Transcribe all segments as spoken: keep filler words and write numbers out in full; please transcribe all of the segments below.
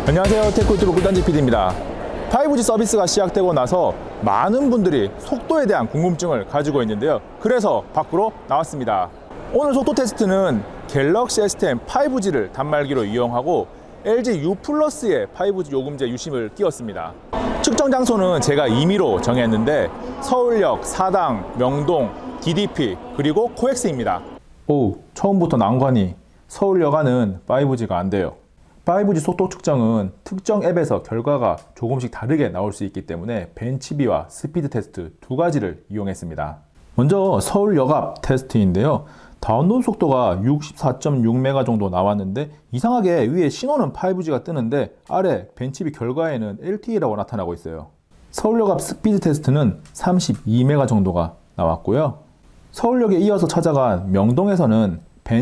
안녕하세요. 테크유튜브 꿀단지 피디입니다. 파이브지 서비스가 시작되고 나서 많은 분들이 속도에 대한 궁금증을 가지고 있는데요. 그래서 밖으로 나왔습니다. 오늘 속도 테스트는 갤럭시 에스 텐 파이브지를 단말기로 이용하고 엘지 U 플러스의 파이브지 요금제 유심을 끼웠습니다. 측정 장소는 제가 임의로 정했는데 서울역, 사당, 명동, 디디피 그리고 코엑스입니다. 오, 처음부터 난관이 서울역안은 파이브지가 안 돼요. 파이브지 속도 측정은 특정 앱에서 결과가 조금씩 다르게 나올 수 있기 때문에 벤치비와 스피드 테스트 두 가지를 이용했습니다. 먼저 서울역 앞 테스트인데요. 다운로드 속도가 육십사 점 육 메가 정도 나왔는데 이상하게 위에 신호는 파이브지가 뜨는데 아래 벤치비 결과에는 엘티이라고 나타나고 있어요. 서울역 앞 스피드 테스트는 삼십이 메가 정도가 나왔고요. 서울역에 이어서 찾아간 명동에서는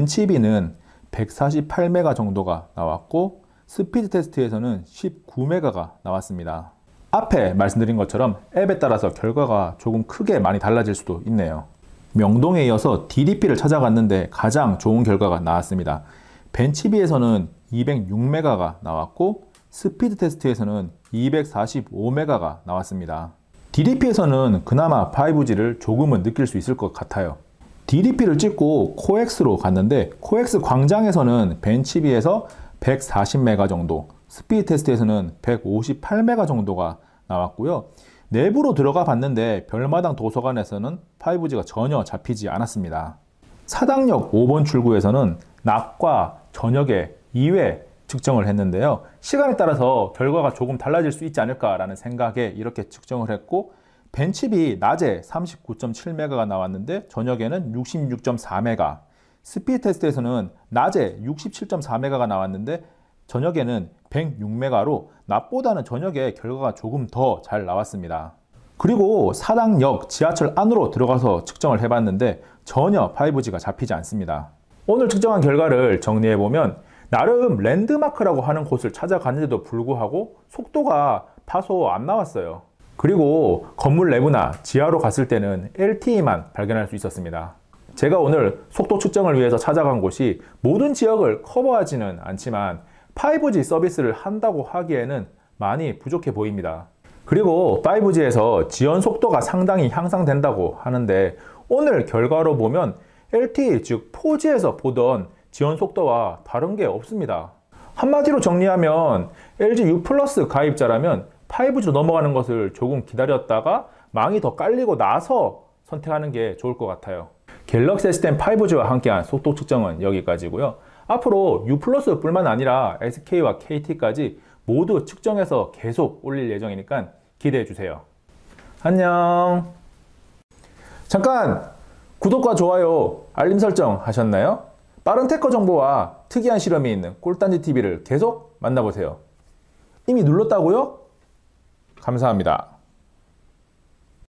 벤치비는 백사십팔 메가 정도가 나왔고 스피드 테스트에서는 십구 메가가 나왔습니다. 앞에 말씀드린 것처럼 앱에 따라서 결과가 조금 크게 많이 달라질 수도 있네요. 명동에 이어서 디디피를 찾아갔는데 가장 좋은 결과가 나왔습니다. 벤치비에서는 이백육 메가가 나왔고 스피드 테스트에서는 이백사십오 메가가 나왔습니다. 디디피에서는 그나마 파이브지를 조금은 느낄 수 있을 것 같아요. 디디피를 찍고 코엑스로 갔는데 코엑스 광장에서는 벤치비에서 백사십 메가 정도, 스피드 테스트에서는 백오십팔 메가 정도가 나왔고요. 내부로 들어가 봤는데 별마당 도서관에서는 파이브지가 전혀 잡히지 않았습니다. 사당역 오 번 출구에서는 낮과 저녁에 이 회 측정을 했는데요. 시간에 따라서 결과가 조금 달라질 수 있지 않을까라는 생각에 이렇게 측정을 했고 벤치비 낮에 삼십구 점 칠 메가가 나왔는데 저녁에는 육십육 점 사 메가, 스피드 테스트에서는 낮에 육십칠 점 사 메가가 나왔는데 저녁에는 백육 메가로 낮보다는 저녁에 결과가 조금 더 잘 나왔습니다. 그리고 사당역 지하철 안으로 들어가서 측정을 해봤는데 전혀 파이브지가 잡히지 않습니다. 오늘 측정한 결과를 정리해보면 나름 랜드마크라고 하는 곳을 찾아갔는데도 불구하고 속도가 다소 안 나왔어요. 그리고 건물 내부나 지하로 갔을 때는 엘티이만 발견할 수 있었습니다. 제가 오늘 속도 측정을 위해서 찾아간 곳이 모든 지역을 커버하지는 않지만 파이브지 서비스를 한다고 하기에는 많이 부족해 보입니다. 그리고 파이브지에서 지연 속도가 상당히 향상된다고 하는데 오늘 결과로 보면 엘티이 즉 포지에서 보던 지연 속도와 다른 게 없습니다. 한마디로 정리하면 엘지 U 플러스 가입자라면 파이브지로 넘어가는 것을 조금 기다렸다가 망이 더 깔리고 나서 선택하는 게 좋을 것 같아요. 갤럭시 에스 텐 파이브지와 함께한 속도 측정은 여기까지고요. 앞으로 U 플러스 뿐만 아니라 에스케이와 케이티까지 모두 측정해서 계속 올릴 예정이니까 기대해 주세요. 안녕. 잠깐 구독과 좋아요, 알림 설정 하셨나요? 빠른 테크 정보와 특이한 실험이 있는 꿀단지 티비를 계속 만나보세요. 이미 눌렀다고요? 감사합니다.